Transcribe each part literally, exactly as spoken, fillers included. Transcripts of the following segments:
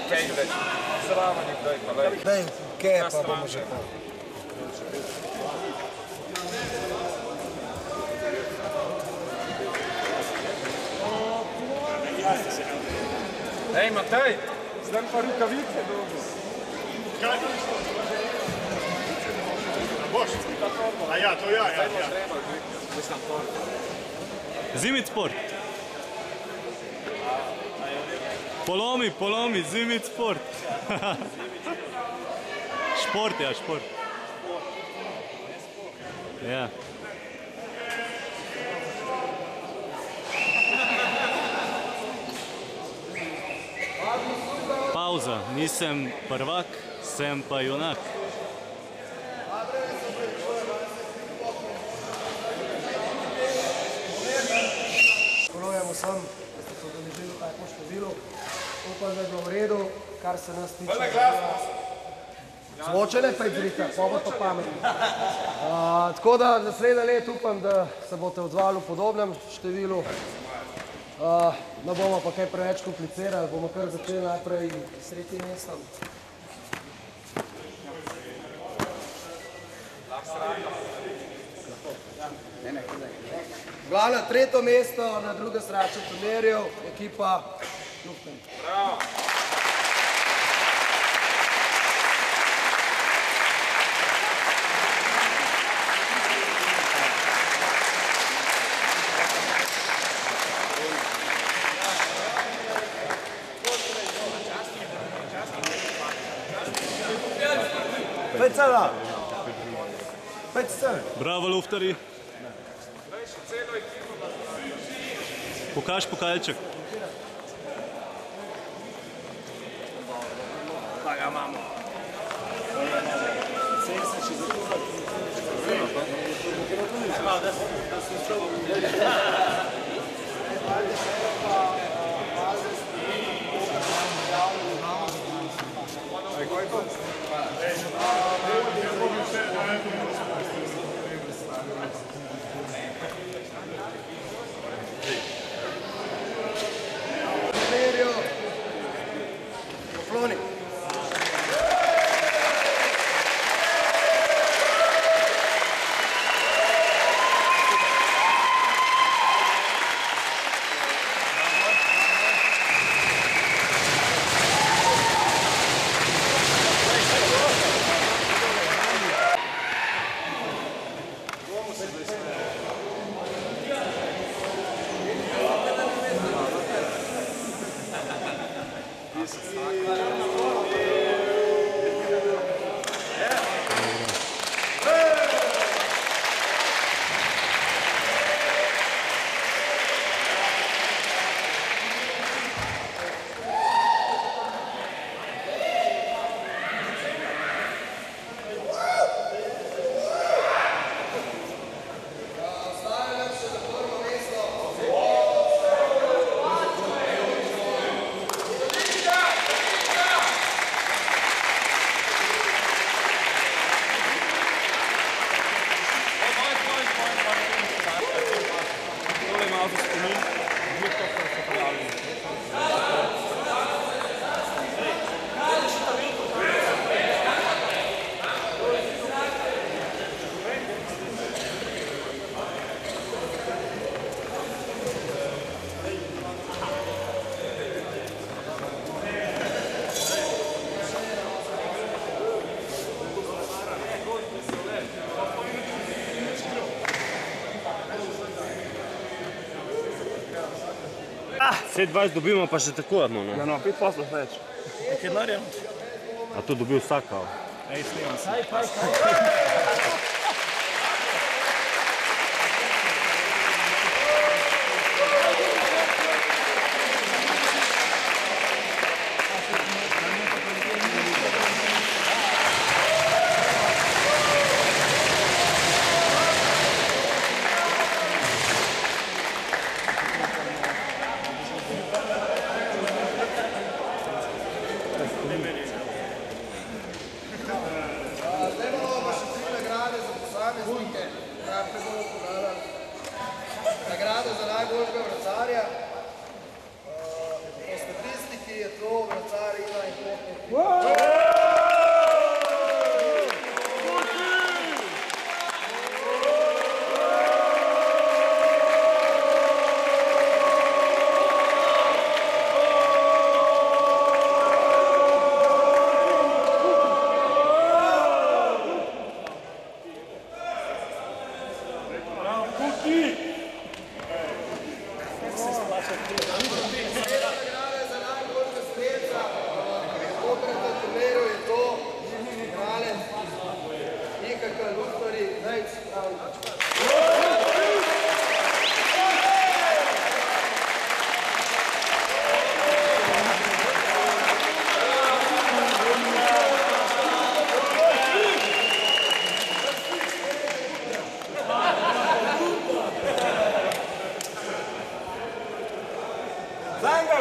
kaj več. Srama ni daj, pa lej. Daj, kaj pa bomo že pa. Ej, Matej, zdaj pa rukavice dobi. Kaj? Boš? A ja, to ja, ja, ja. Zimit sport. Polomi, polomi, zimit sport. Šport, ja, šport. Ja. Pauza, nisem prvak, sem pa junak. Ponujemo vsem, da ste se odeležili v tako številu. Upam, da je bilo v redu, kar se nas tiče. Zvoče ne predvrita, pa bo pa pametno. Tako da naslednje let upam, da se boste odzvali v podobnem številu. Ne bomo pa kaj preveč komplicirali, bomo kar začeli najprej s tretjim mestom. Glavno, tretje mesto na drugem sračnem turnirju, ekipa Luften. Bravo! Pet cela! Pet cel! Bravo, Luftari! Pokaž pokalček. Pa ga imamo. Pokloni. Sedem dvajset dobimo, pa še tako odmo. Ja, no, pet poslov več. Nekaj denarja. A to dobil vsak, kao? Ej, snimam se. Zdaj bomo pa še tri nagrade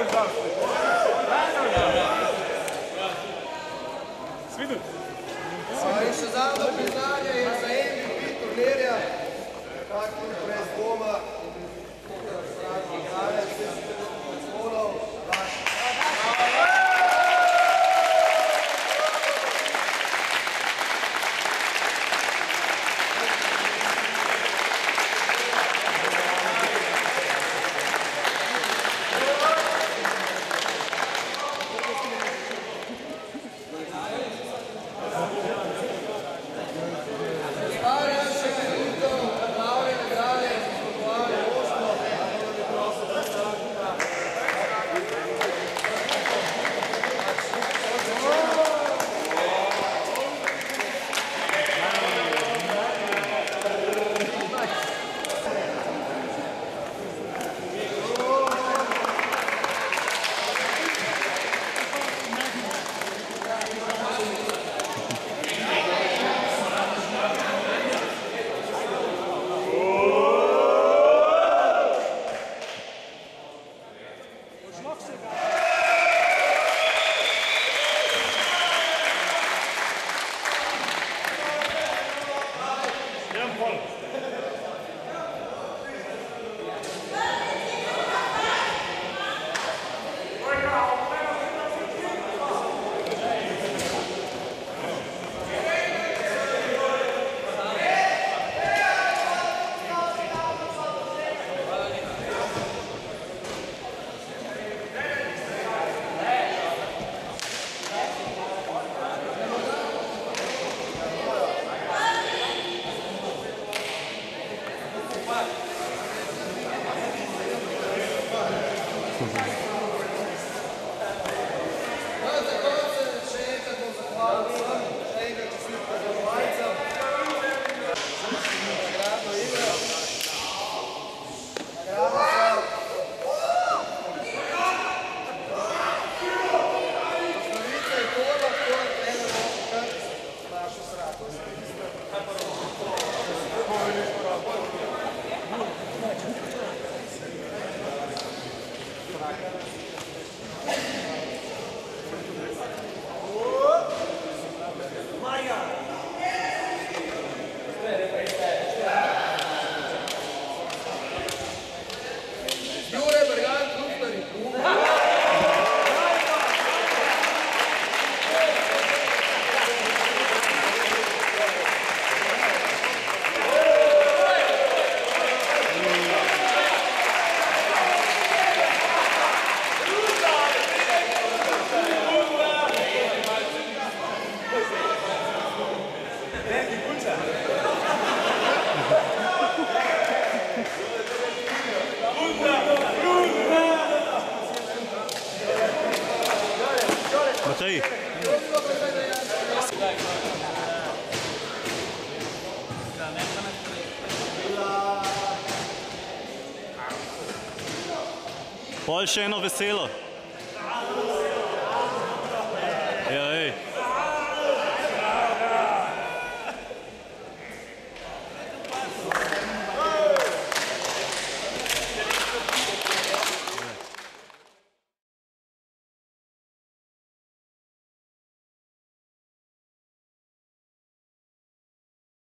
In še zadnjo priznanje je za M V P turnirja, tako brez dvoma, strani igralec, Sponov, vaš. Matej. Pol še eno veselo.